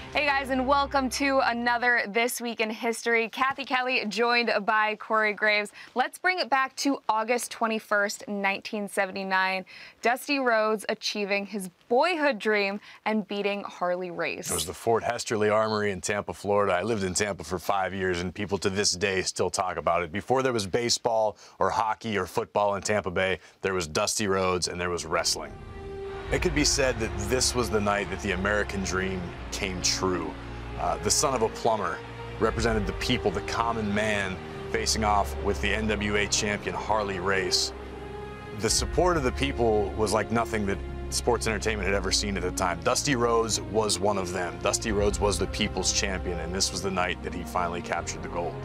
Hey guys, and welcome to another This Week in History. Kathy Kelly joined by Corey Graves. Let's bring it back to August 21st, 1979. Dusty Rhodes achieving his boyhood dream and beating Harley Race. It was the Fort Hesterly Armory in Tampa, Florida. I lived in Tampa for 5 years, and people to this day still talk about it. Before there was baseball or hockey or football in Tampa Bay, there was Dusty Rhodes and there was wrestling. It could be said that this was the night that the American dream came true. The son of a plumber represented the people, the common man, facing off with the NWA champion Harley Race. The support of the people was like nothing that sports entertainment had ever seen at the time. Dusty Rhodes was one of them. Dusty Rhodes was the people's champion, and this was the night that he finally captured the gold.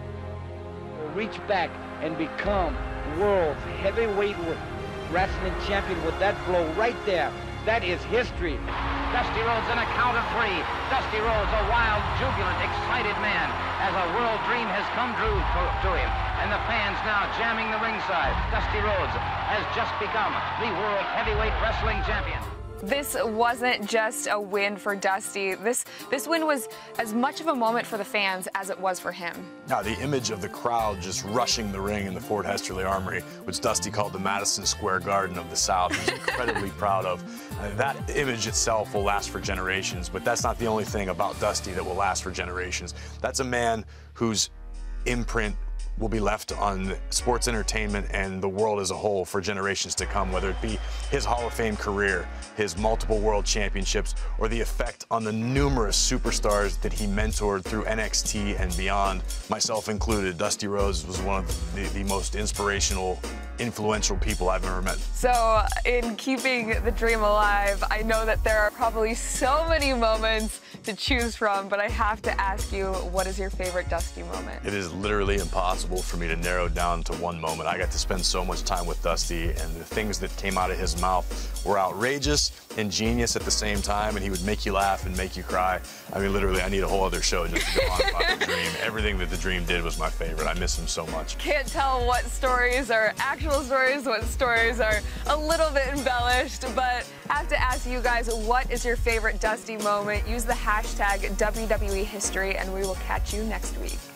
Reach back and become world's heavyweight wrestling champion with that blow right there. That is history. Dusty Rhodes in a count of three. Dusty Rhodes, a wild, jubilant, excited man, as a world dream has come true to him. And the fans now jamming the ringside. Dusty Rhodes has just become the world heavyweight wrestling champion. This wasn't just a win for Dusty. This win was as much of a moment for the fans as it was for him. Now, the image of the crowd just rushing the ring in the Fort Hesterly Armory, which Dusty called the Madison Square Garden of the South, he was incredibly proud of. That image itself will last for generations, but that's not the only thing about Dusty that will last for generations. That's a man whose imprint will be left on sports entertainment and the world as a whole for generations to come, whether it be his Hall of Fame career, his multiple world championships, or the effect on the numerous superstars that he mentored through NXT and beyond, myself included. Dusty Rhodes was one of the most inspirational, influential people I've ever met. So in keeping the dream alive, I know that there are probably so many moments to choose from, but I have to ask you, what is your favorite Dusty moment? It is literally impossible for me to narrow down to one moment. I got to spend so much time with Dusty, and the things that came out of his mouth were outrageous and genius at the same time, and he would make you laugh and make you cry. I mean, literally, I need a whole other show just to go on about the Dream. Everything that the Dream did was my favorite. I miss him so much. Can't tell what stories are actual stories, what stories are a little bit embellished, but have to ask you guys, what is your favorite Dusty moment? Use the hashtag WWE History, and we will catch you next week.